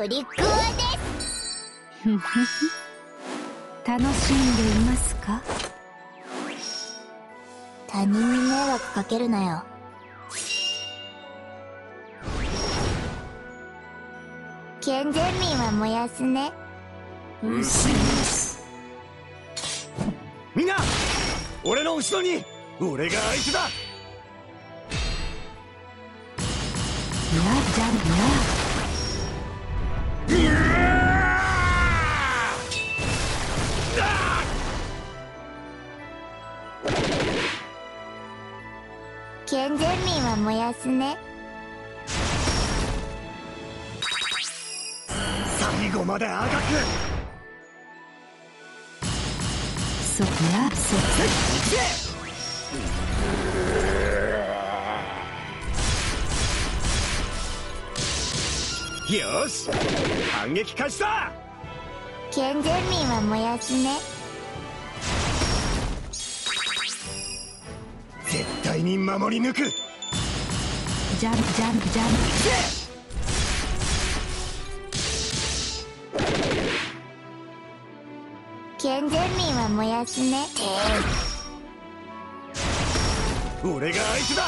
トリックオアです。 ふふふ楽しんでいますか？ 他人に迷惑かけるなよ。健全民は燃やすね。 みんな俺の後ろに、俺が相手だ。 じゃん健全民は燃やすね。 最後まで赤く。 そやそよし、反撃開始だ。 健全民は燃やすね。 絶対に守り抜く。 ジャンプジャンプジャン健全民は燃やすね。 俺が相手だ。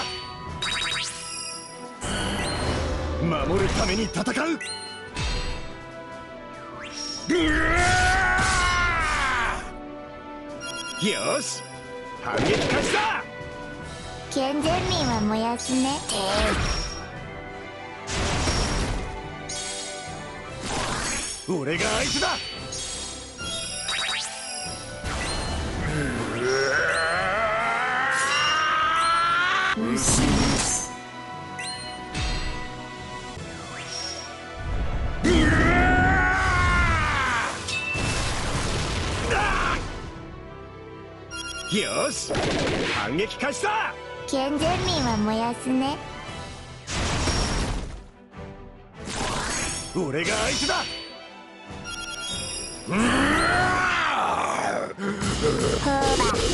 守るために戦う。よし、反撃開始だ。 健全民は燃やすね。 俺が相手だ。よし、反撃開始だ。 健全民は燃やすね。 俺が相手だ。 ほら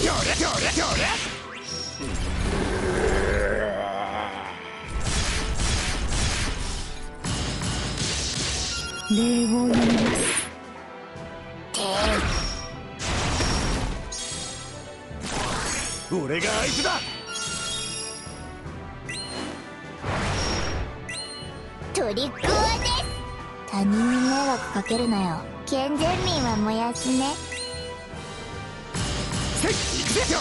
礼を言います俺が相手だ。 トリックオアです。他人に迷惑かけるなよ。健全民は燃やすね。 行くぜ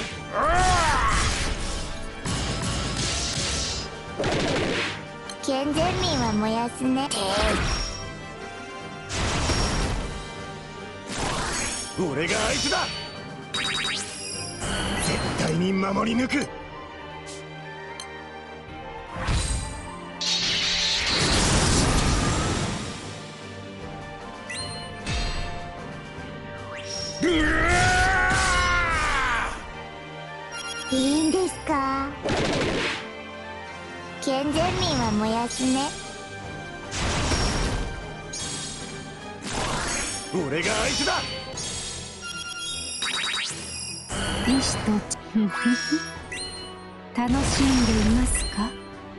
健全民は燃やすね。 俺が相手だ。絶対に守り抜く。 いいんですか？健全民は燃やすね。 俺が相手だ。 意志とふふふ楽しんでいますか？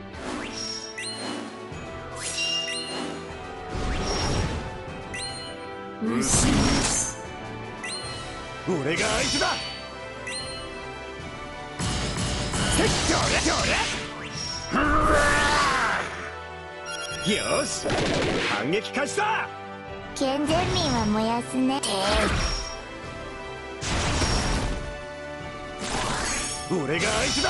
俺が相手だ。よし、反撃開始だ。 健全民は燃やすね。 俺が相手だ。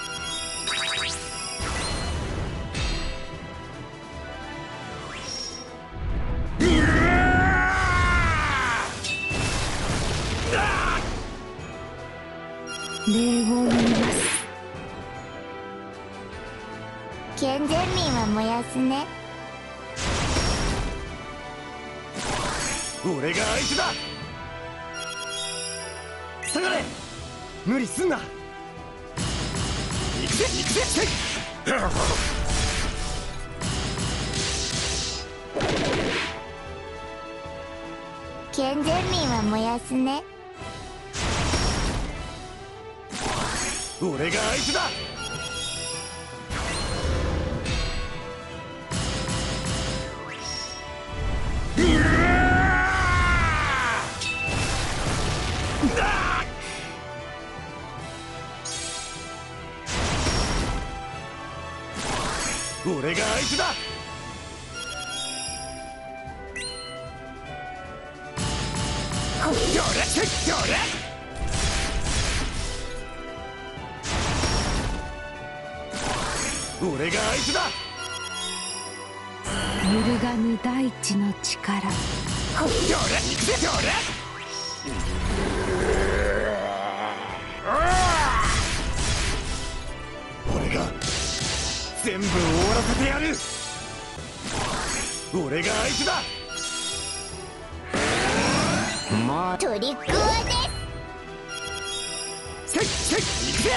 礼を言います健全民は燃やすね。 俺が相手だ。下がれ、無理すんな。行くぜ行くぜ。 健全民は燃やすね。 俺が相手だ。 俺が相手だ。どれどれ。俺が相手だ。 揺るがぬ大地の力。 どれ行くぜどれ。俺が全部終わらせてやる。俺が相手だ。 トリックオアです。 せっ行くぜ。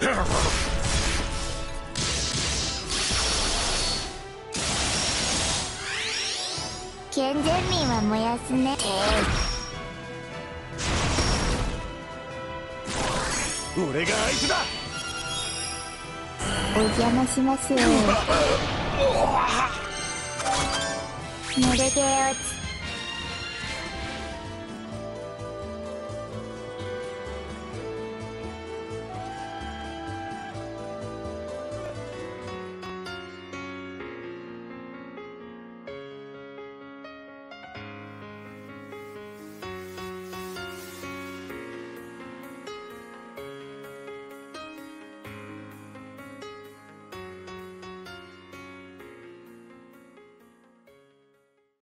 健全民は燃やすね。 俺が相手だ。 お邪魔します。濡れ毛をつ